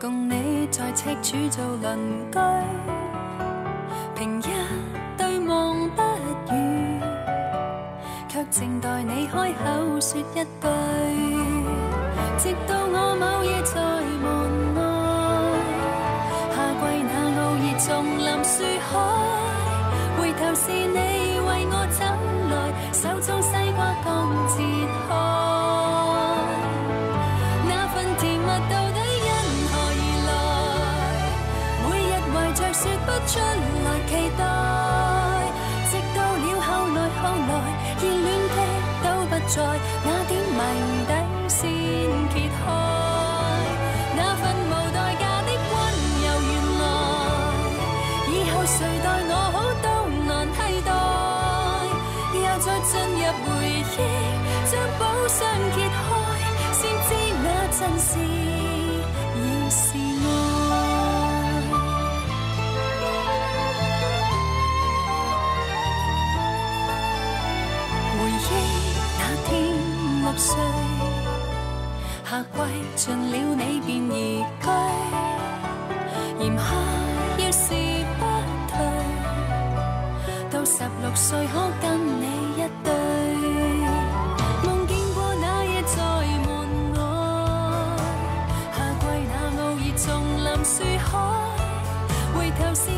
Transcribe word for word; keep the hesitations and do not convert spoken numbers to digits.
共你在赤柱做鄰居，平日對望不語，卻靜待你開口說一句。直到我某夜在門外，夏季那傲熱重臨樹海，回頭是你為我走來，手中西瓜剛切開。那份甜蜜到底因何而來？每日懷着說不出來期待，直到了後來後來，熱戀的都不在，那點謎底先揭開。那份無代價的溫柔，原來以後誰待我好都難替代。又再進入回憶，將寶箱揭開，先知那陣時已是愛。回憶那天六歲，夏季盡了你便移居，嚴苛要是不退，到十六歲可跟你一對。夢見過那夜在門外，夏季那傲熱重臨樹海，回頭是